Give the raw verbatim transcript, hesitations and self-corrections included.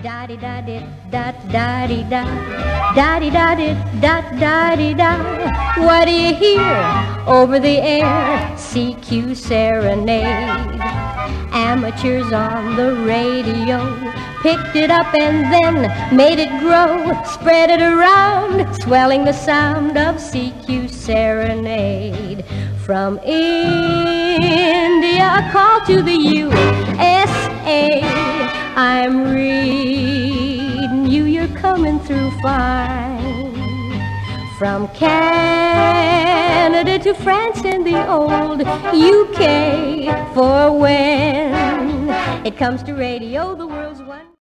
Da-di da di da da di da da di da di da da di da. What do you hear over the air? C Q serenade. Amateurs on the radio picked it up and then made it grow, spread it around, swelling the sound of C Q serenade. From India, a call to the U S A. I'm reading you, you're coming through fine. From Canada to France and the old U K. For when it comes to radio, the world